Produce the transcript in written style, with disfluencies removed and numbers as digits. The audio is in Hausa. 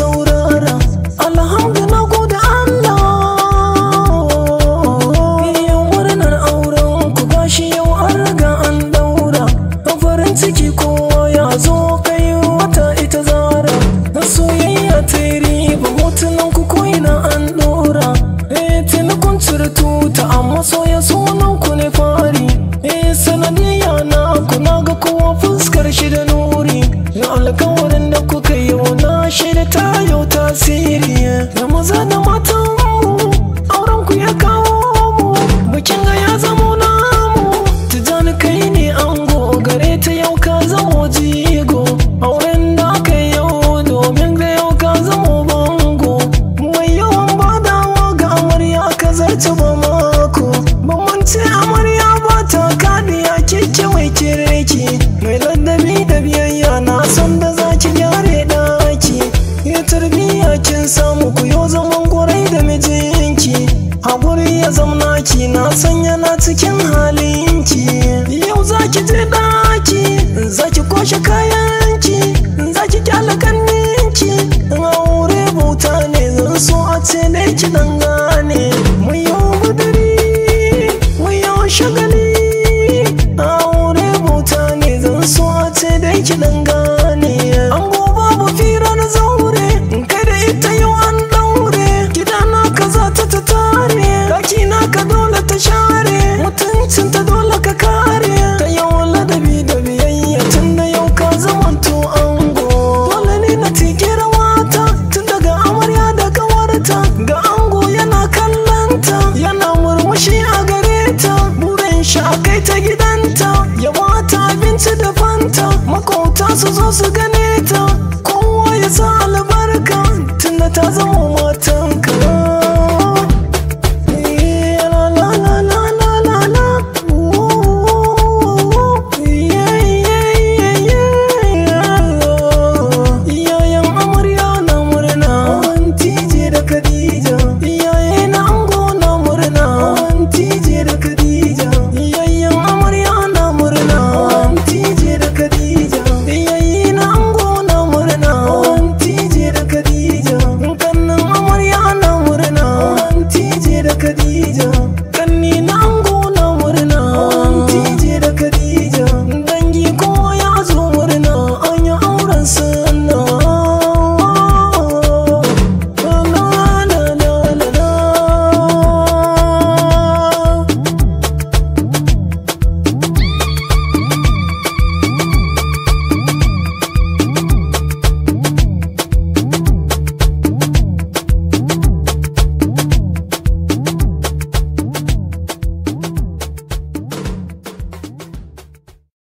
saurara. Alhamdu na gode Allah. Yau murnar auren ku gashi yau an riga an daura. Farin ciki kowa ya zo kai wata ita zara. Na soyayya ta yi riba hotunan ku ko'ina an dora. Tuni kun cire tuta amma soya sunan ku ne fari. Sanadiyya na ku na ga kowa fuskar shi da nuri. Alkawarin da kuka yi na shaida ta yau tasiri. Da maza da matan mu auren ku ya kawo mu. Bikin ga ya zamo namu. Tijani kai ne ango gare ta yau ka zamo jigo. Auren da aka yi yau domin da yau ka zamo bango. Mai yawan badawa ga amarya ka zarce ba mako. Ban mance amarya ba ta kadiya kike mai kireki. Mai ladabi da biyayya na san da zaki gyare daki. Ya tarbiya kin samu ku yo zaman gwarai da mijinki. Haƙuri ya zamna ki na san yana cikin halinki. Yau zaki je daki, zaki kwashe kayanki, zaki kyale kanninki. Aure bauta ne zan so a ce ne ki dan gane. Mu yo buduri, mu yo shagali. Aure bauta ne zan so a ce dai ki dan gane. An babu fira na zaure, kai da ita yau an daure. Gida na ka za ta tare, daki na ka dole ta share. Mutuncin ta dole ka kare. Ta yau ladabi da biyayya tun da yau ka zamanto ango. Dole ne na tike rawata tun daga amarya da kawarta. Ga ango yana kallanta, yana murmushi a gare ta. Burin shi a kai ta gidanta, ya bata abinci da fanta. Makauta su zo su gane ta, kowa ya sa albarka tunda ta zama mata.